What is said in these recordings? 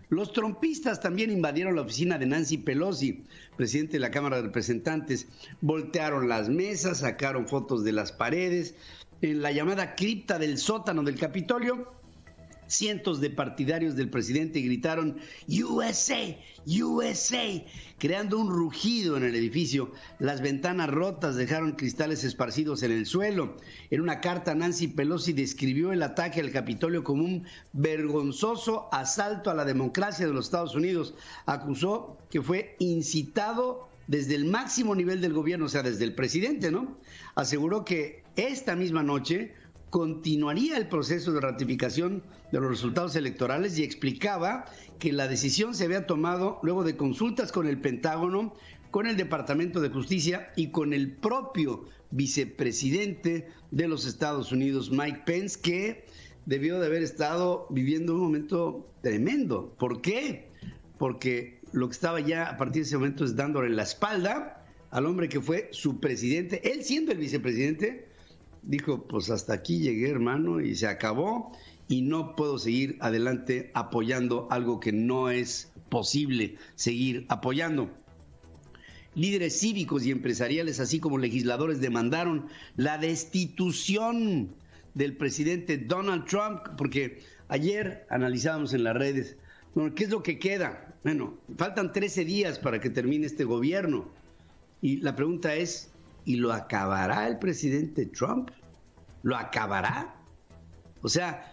Los trumpistas también invadieron la oficina de Nancy Pelosi, presidente de la Cámara de Representantes. Voltearon las mesas, sacaron fotos de las paredes. En la llamada cripta del sótano del Capitolio, cientos de partidarios del presidente gritaron USA, USA, creando un rugido en el edificio. Las ventanas rotas dejaron cristales esparcidos en el suelo. En una carta, Nancy Pelosi describió el ataque al Capitolio como un vergonzoso asalto a la democracia de los Estados Unidos. Acusó que fue incitado desde el máximo nivel del gobierno, o sea, desde el presidente, ¿no? Aseguró que esta misma noche continuaría el proceso de ratificación de los resultados electorales y explicaba que la decisión se había tomado luego de consultas con el Pentágono, con el Departamento de Justicia y con el propio vicepresidente de los Estados Unidos, Mike Pence, que debió de haber estado viviendo un momento tremendo. ¿Por qué? Porque lo que estaba ya a partir de ese momento es dándole la espalda al hombre que fue su presidente. Él, siendo el vicepresidente, dijo, pues hasta aquí llegué, hermano, y se acabó, y no puedo seguir adelante apoyando algo que no es posible seguir apoyando. Líderes cívicos y empresariales, así como legisladores, demandaron la destitución del presidente Donald Trump, porque ayer analizábamos en las redes, bueno, ¿qué es lo que queda? Bueno, faltan 13 días para que termine este gobierno, y la pregunta es, ¿y lo acabará el presidente Trump? ¿Lo acabará? O sea,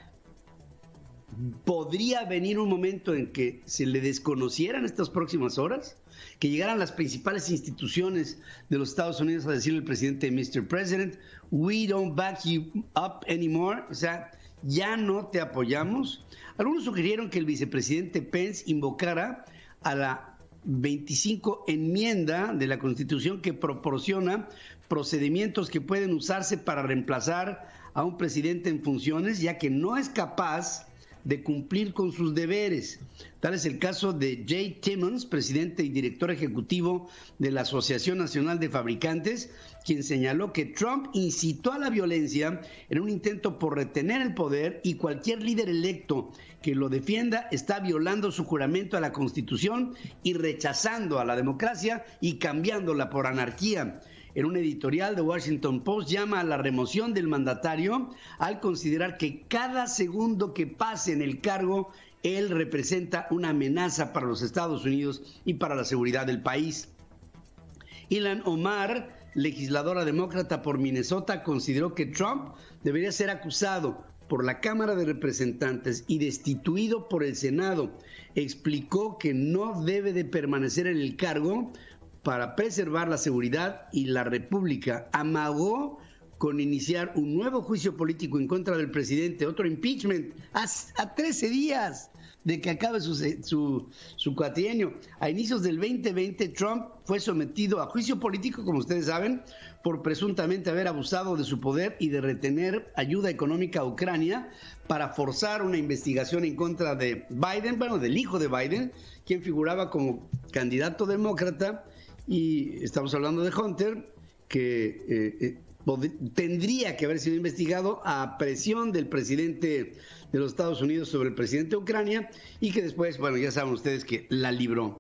¿podría venir un momento en que se le desconocieran estas próximas horas? Que llegaran las principales instituciones de los Estados Unidos a decirle al presidente, Mr. President, we don't back you up anymore. O sea, ya no te apoyamos. Algunos sugirieron que el vicepresidente Pence invocara a la 25 enmienda de la Constitución que proporciona procedimientos que pueden usarse para reemplazar a un presidente en funciones, ya que no es capaz de cumplir con sus deberes. Tal es el caso de Jay Timmons, presidente y director ejecutivo de la Asociación Nacional de Fabricantes, quien señaló que Trump incitó a la violencia en un intento por retener el poder y cualquier líder electo que lo defienda está violando su juramento a la Constitución y rechazando a la democracia y cambiándola por anarquía. En un editorial de Washington Post llama a la remoción del mandatario al considerar que cada segundo que pase en el cargo, él representa una amenaza para los Estados Unidos y para la seguridad del país. Ilhan Omar, legisladora demócrata por Minnesota, consideró que Trump debería ser acusado por la Cámara de Representantes y destituido por el Senado. Explicó que no debe de permanecer en el cargo para preservar la seguridad y la república. Amagó con iniciar un nuevo juicio político en contra del presidente, otro impeachment, a 13 días de que acabe su cuatrienio. A inicios del 2020, Trump fue sometido a juicio político, como ustedes saben, por presuntamente haber abusado de su poder y de retener ayuda económica a Ucrania para forzar una investigación en contra de Biden, bueno, del hijo de Biden, quien figuraba como candidato demócrata. Y estamos hablando de Hunter, que tendría que haber sido investigado a presión del presidente de los Estados Unidos sobre el presidente de Ucrania y que después, bueno, ya saben ustedes que la libró.